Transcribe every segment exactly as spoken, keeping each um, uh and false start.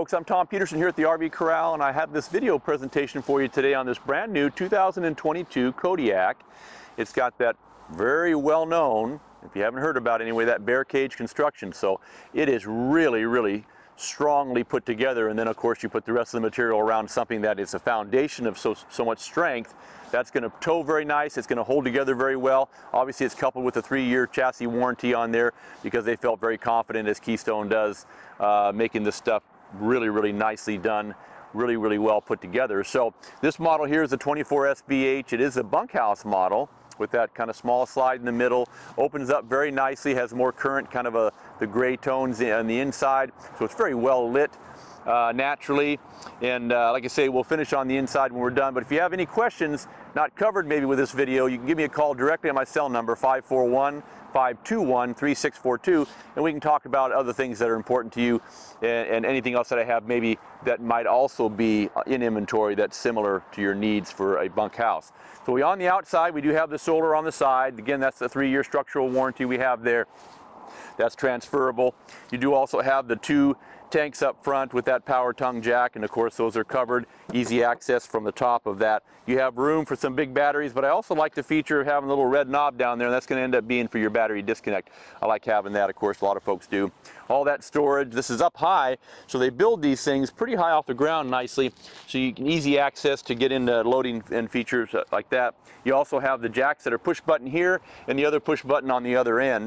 folks, I'm Tom Peterson here at the R V Corral, and I have this video presentation for you today on this brand new two thousand twenty-two Kodiak. It's got that very well known, if you haven't heard about it anyway, that bear cage construction. So it is really, really strongly put together, and then of course you put the rest of the material around something that is a foundation of so, so much strength. That's going to tow very nice. It's going to hold together very well. Obviously it's coupled with a three-year chassis warranty on there because they felt very confident, as Keystone does, uh, making this stuff really, really nicely done, really, really well put together. So this model here is a twenty-four S B H. It is a bunkhouse model with that kind of small slide in the middle. Opens up very nicely, has more current, kind of a the gray tones on the inside. So it's very well lit uh, naturally. And uh, like I say, we'll finish on the inside when we're done. But if you have any questions not covered maybe with this video, you can give me a call directly on my cell number, five four one, five two one, three six four two, and we can talk about other things that are important to you and, and anything else that I have maybe that might also be in inventory that's similar to your needs for a bunkhouse. So we on the outside, we do have the solar on the side. Again, that's the three-year structural warranty we have there. That's transferable. You do also have the two tanks up front with that power tongue jack, and of course those are covered, easy access from the top of that. You have room for some big batteries, but I also like the feature of having a little red knob down there, and that's going to end up being for your battery disconnect. I like having that, of course, a lot of folks do. All that storage, this is up high, so they build these things pretty high off the ground nicely, so you can easy access to get into loading and features like that. You also have the jacks that are push button here and the other push button on the other end.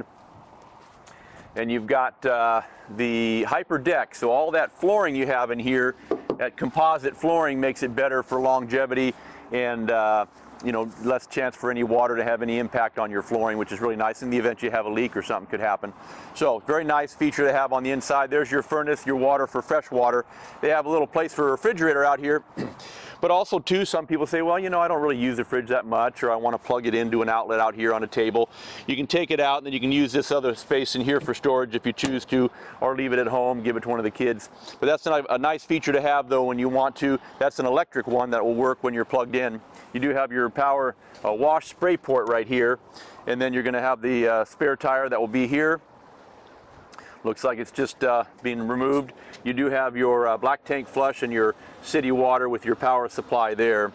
And you've got uh, the Hyper Deck, so all that flooring you have in here, that composite flooring makes it better for longevity and uh, you know, less chance for any water to have any impact on your flooring, which is really nice. In the event you have a leak or something could happen. So very nice feature to have on the inside. There's your furnace, your water for fresh water. They have a little place for a refrigerator out here. But also too, some people say, well, you know, I don't really use the fridge that much, or I want to plug it into an outlet out here on a table. You can take it out, and then you can use this other space in here for storage if you choose to, or leave it at home, give it to one of the kids. But that's a, a nice feature to have, though, when you want to. That's an electric one that will work when you're plugged in. You do have your power uh, wash spray port right here, and then you're going to have the uh, spare tire that will be here. Looks like it's just uh, being removed. You do have your uh, black tank flush and your city water with your power supply there.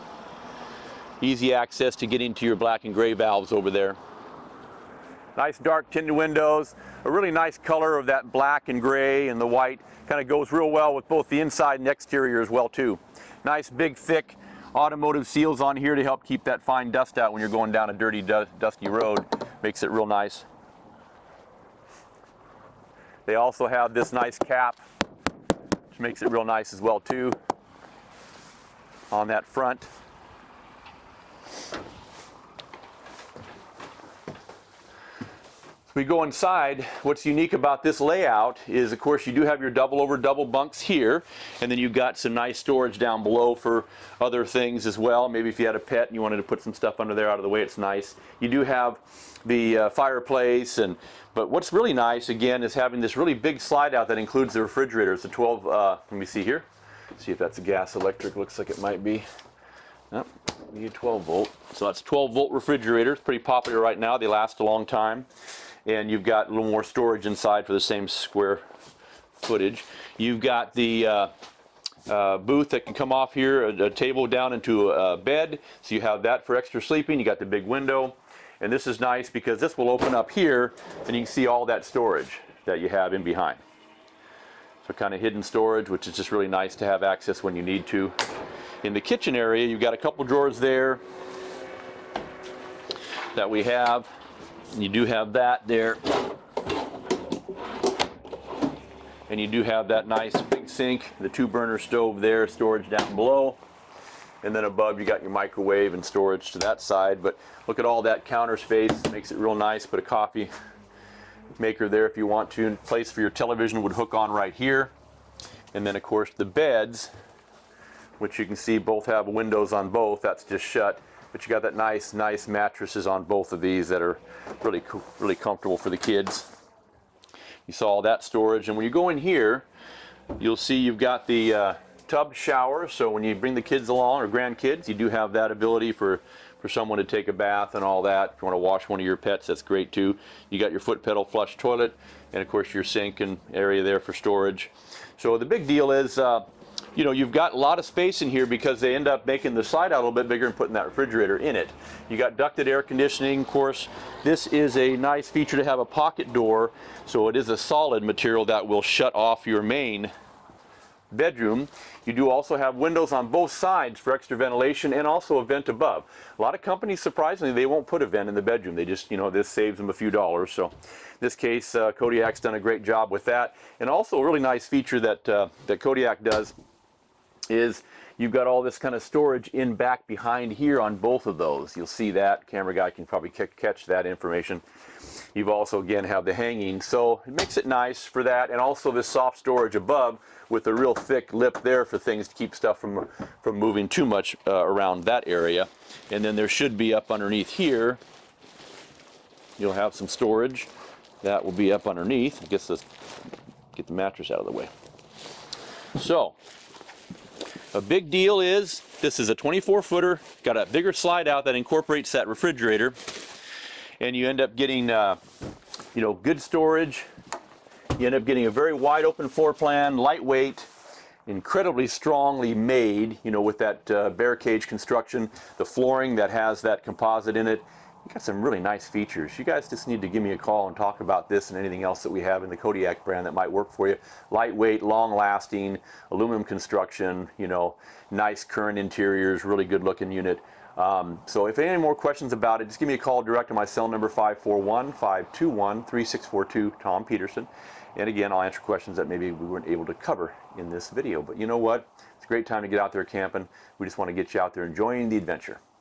Easy access to get into your black and gray valves over there. Nice dark tinted windows. A really nice color of that black and gray and the white. Kind of goes real well with both the inside and exterior as well too. Nice big thick automotive seals on here to help keep that fine dust out when you're going down a dirty dusty road. Makes it real nice. They also have this nice cap, which makes it real nice as well too, on that front. We go inside. What's unique about this layout is, of course, you do have your double over double bunks here, and then you've got some nice storage down below for other things as well. Maybe if you had a pet and you wanted to put some stuff under there out of the way, it's nice. You do have the uh, fireplace, and but what's really nice again is having this really big slide out that includes the refrigerator. It's a twelve, uh, let me see here, see if that's a gas electric, looks like it might be. Nope, you need twelve volt. So that's twelve volt refrigerator. It's pretty popular right now. They last a long time. And you've got a little more storage inside for the same square footage. You've got the uh, uh, booth that can come off here, a, a table down into a bed, so you have that for extra sleeping. You got the big window, and this is nice because this will open up here, and you can see all that storage that you have in behind. So kind of hidden storage, which is just really nice to have access when you need to. In the kitchen area, you've got a couple drawers there that we have. You do have that there, and you do have that nice big sink, the two burner stove there, storage down below, and then above you got your microwave and storage to that side. But look at all that counter space, makes it real nice. Put a coffee maker there if you want to. Place for your television would hook on right here. And then of course the beds, which you can see both have windows on both, that's just shut. But you got that nice, nice mattresses on both of these that are really, really comfortable for the kids. You saw all that storage, and when you go in here, you'll see you've got the uh, tub shower. So when you bring the kids along or grandkids, you do have that ability for, for for someone to take a bath and all that. If you want to wash one of your pets, that's great too. You got your foot pedal flush toilet, and of course your sink and area there for storage. So the big deal is, uh, you know, you've got a lot of space in here because they end up making the slide out a little bit bigger and putting that refrigerator in it. You got ducted air conditioning, of course. This is a nice feature to have a pocket door, so it is a solid material that will shut off your main bedroom. You do also have windows on both sides for extra ventilation and also a vent above. A lot of companies, surprisingly, they won't put a vent in the bedroom. They just, you know, this saves them a few dollars. So in this case, uh, Kodiak's done a great job with that. And also a really nice feature that, uh, that Kodiak does is you've got all this kind of storage in back behind here on both of those. You'll see that. Camera guy can probably catch that information. You've also, again, have the hanging. So it makes it nice for that. And also this soft storage above with a real thick lip there for things to keep stuff from, from moving too much uh, around that area. And then there should be up underneath here, you'll have some storage. That will be up underneath. I guess let's get the mattress out of the way. So, a big deal is this is a twenty-four footer, got a bigger slide out that incorporates that refrigerator, and you end up getting uh, you know, good storage. You end up getting a very wide open floor plan, lightweight, incredibly strongly made, you know, with that uh, bear cage construction, the flooring that has that composite in it. You got some really nice features. You guys just need to give me a call and talk about this and anything else that we have in the Kodiak brand that might work for you. Lightweight, long-lasting, aluminum construction, you know, nice current interiors, really good-looking unit. Um, so if any more questions about it, just give me a call direct on my cell number, five four one, five two one, three six four two, Tom Peterson. And again, I'll answer questions that maybe we weren't able to cover in this video. But you know what? It's a great time to get out there camping. We just want to get you out there enjoying the adventure.